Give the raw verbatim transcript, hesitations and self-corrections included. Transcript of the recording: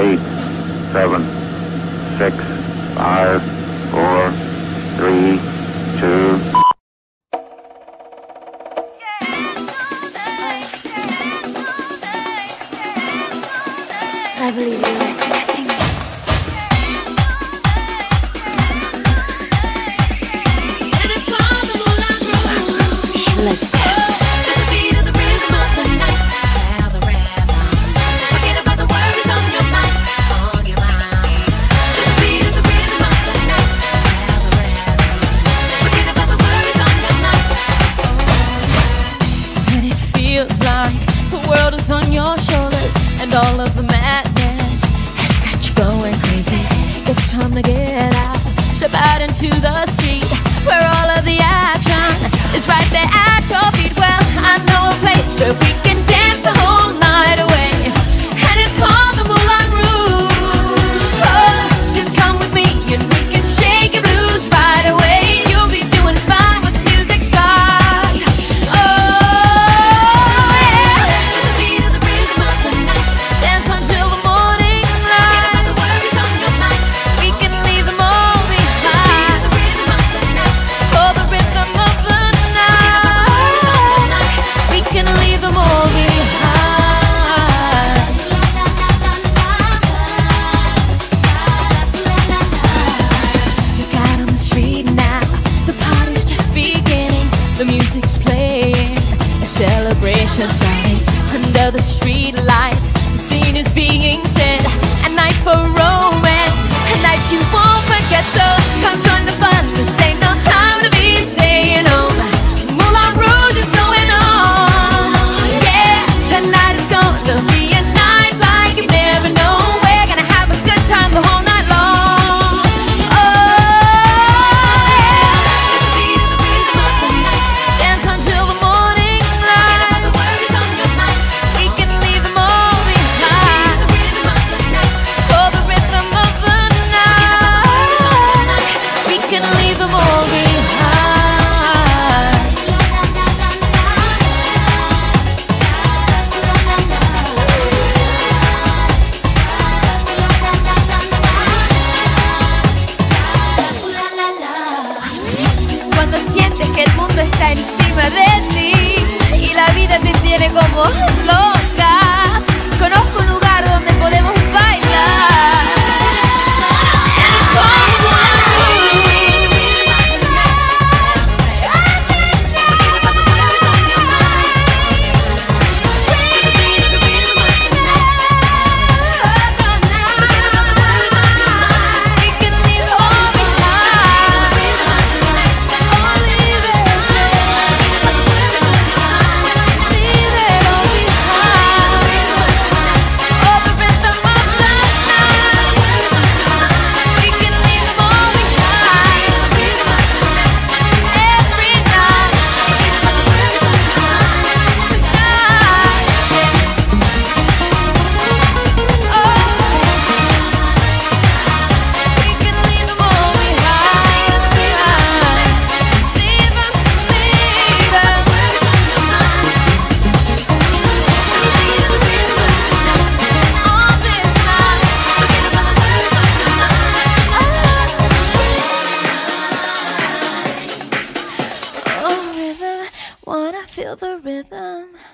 eight, seven, six, five, four, three, two. I believe you were expecting me. Let's dance. To the beat of the rhythm of the night. Have the rhythm. Forget about the worries on your mind, on your mind. To the beat of the rhythm of the night. Have the rhythm. Forget about the worries on your mind. When it feels like the world is on your shoulders and all of the madness has got you going crazy, it's time to get out. Step out into the street where all of the action is right there at your feet. Well, I know a place where we can dance the whole night away, and it's called the Moulin Rouge. Oh, just come with me and we can shake your blues right away. You'll be doing fine once music starts. Oh, yeah. To the beat of the rhythm of the night. Dance until the morning light. Forget about the worries on your mind. We can leave them all behind. To the beat of the rhythm of the night. For the rhythm of the night. We can leave them all behind. Look out on the street now, the party's just beginning. The music's playing, a celebration starting. Under the street lights, the scene is being set. A night for romance, a night you won't forget. So come join the fun, this ain't no time to be staying home. Moulin Rouge is going on. Yeah, tonight is gonna be a night like you've never known. We're gonna have a good time the whole night long. Oh, yeah. To the beat of the rhythm of the night. Dance until the morning light. Forget about the worries on your mind. We can leave them all behind. To the beat of the rhythm of the night. For the rhythm of the night. We can leave them all behind. Cuando sientes que el mundo está encima de ti y la vida te tiene como loca, conozco un lugar donde podemos bailar. Es como feel the rhythm.